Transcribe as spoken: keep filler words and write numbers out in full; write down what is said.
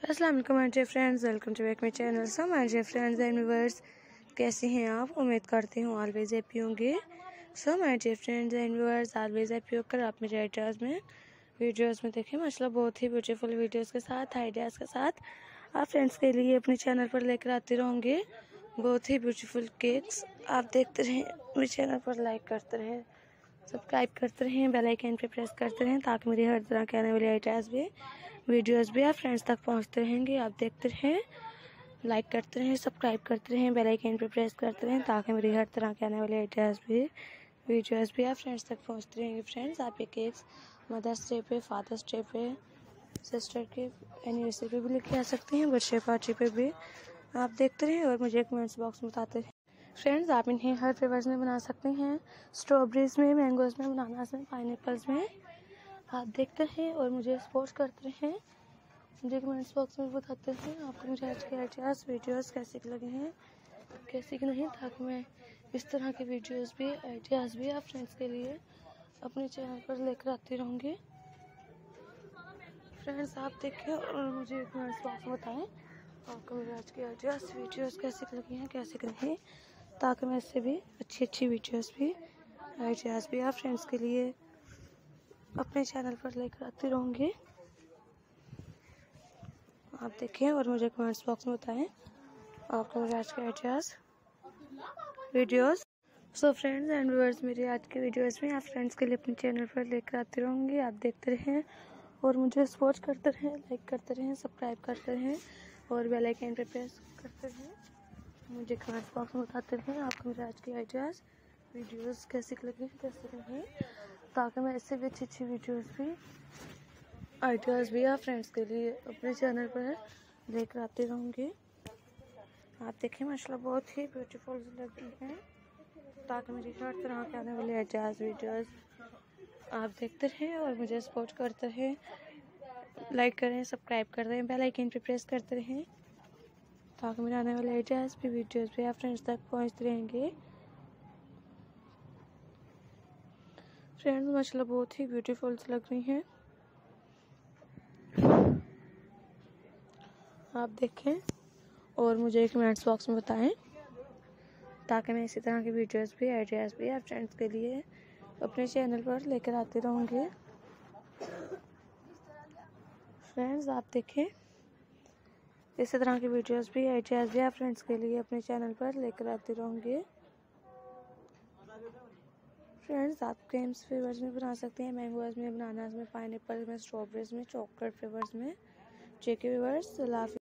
अस्सलाम वालेकुम my dear friends, welcome to back my channel. So my dear friends and viewers, कैसे हैं आप? उम्मीद करती हूँ ऑलवेज हैप्पी होंगे। So my dear friends and viewers, always happy होकर आप मेरे आइडियाज़ में वीडियोस में देखें माशाल्लाह बहुत ही ब्यूटीफुल वीडियोस के साथ, आइडियाज़ के साथ आप फ्रेंड्स के लिए अपने चैनल पर लेकर आते रहूँगे बहुत ही ब्यूटीफुल केक्स। आप देखते रहें, मेरे चैनल पर लाइक करते रहें, सब्सक्राइब करते रहें, बेल आइकन पे प्रेस करते रहें ताकि मेरी हर तरह के आने वाली आइडियाज़ भी वीडियोस भी आप फ्रेंड्स तक पहुंचते रहेंगे। आप देखते रहें, लाइक करते रहें, सब्सक्राइब करते रहें, बेल आइकन पे प्रेस करते रहें ताकि मेरी हर तरह के आने वाली आइडियाज़ भी वीडियोस भी आप फ्रेंड्स तक पहुंचते रहेंगे। फ्रेंड्स, आप ये केक्स मदर्स डे पे, फादर्स डे पे, सिस्टर के एनिवर्सरी पे भी लेके आ सकते हैं, बर्थडे पार्टी पे भी। आप देखते रहें और मुझे कमेंट्स बॉक्स में बताते रहें। फ्रेंड्स, आप इन्हें हर फ्लेवर्स में बना सकते हैं, स्ट्रॉबेरीज में, मैंगोज में, बनानास में, पाइनएप्पल्स में। आप देखते हैं और मुझे सपोर्ट करते हैं, मुझे कमेंट्स बॉक्स में बताते हैं आपको मुझे आज के आइडियाज़ वीडियोस कैसे लगे हैं, कैसे नहीं, ताकि मैं इस तरह के वीडियोस भी, आइडियाज़ भी आप फ्रेंड्स के लिए अपने चैनल पर लेकर आती रहूँगी। फ्रेंड्स, आप देखें और मुझे कमेंट्स बॉक्स में बताएं आपको मेरे आज के आइडियाज़ वीडियोस कैसे लगी हैं, कैसे नहीं, ताकि मैं इससे भी अच्छी अच्छी वीडियोस भी, आइडियाज़ भी आप फ्रेंड्स के लिए अपने चैनल पर लेकर आती रहूँगी। आप देखें और मुझे कमेंट्स बॉक्स में बताएं आपको मेरे आज के ideas videos. So friends and viewers, मेरी आज के वीडियोस में आप फ्रेंड्स के लिए अपने चैनल पर लेकर आती रहूँगी। आप देखते रहें और मुझे सपोर्ट करते रहें, लाइक करते रहें, सब्सक्राइब करते रहें और बेल आइकन पे प्रेस करते रहें। मुझे कमेंट्स बॉक्स में बताते रहें आपको मेरे आज के आइडियाज़ वीडियोस कैसे लगे, कैसे नहीं, ताकि मैं इससे भी अच्छी अच्छी वीडियोस भी, आइडियाज़ भी आप फ्रेंड्स के लिए अपने चैनल पर लेकर आते रहूँगी। आप देखें माशाल्लाह बहुत ही ब्यूटीफुल लग रही हैं, ताकि मेरी हर तरह के आने वाले आइडियाज़ वीडियोस आप देखते रहें और मुझे सपोर्ट करते रहें, लाइक करें, सब्सक्राइब कर दें, बेल आइकन पे प्रेस करते रहें ताकि मेरे आने वाले आइडियाज़ भी, वीडियोस भी आप फ्रेंड्स तक पहुँचते रहेंगे। फ्रेंड्स, माशाल्लाह बहुत ही ब्यूटीफुल लग रही हैं, आप देखें और मुझे कमेंट्स बॉक्स में बताएं ताकि मैं इसी तरह की वीडियोस भी, आइडियाज़ भी आप फ्रेंड्स के लिए अपने चैनल पर लेकर आते रहूँगी। फ्रेंड्स, आप देखें इसी तरह की वीडियोस भी, आइडियाज़ भी आप फ्रेंड्स के लिए अपने चैनल पर लेकर आते रहूँगी। फ्रेंड्स, आप क्रीम्स फ्लेवर्स में बना सकते हैं, मैंगोज में, बनानास में, पाइनएप्पल में, स्ट्रॉबेरीज में, चॉकलेट फ्लेवर्स में। Check flavours.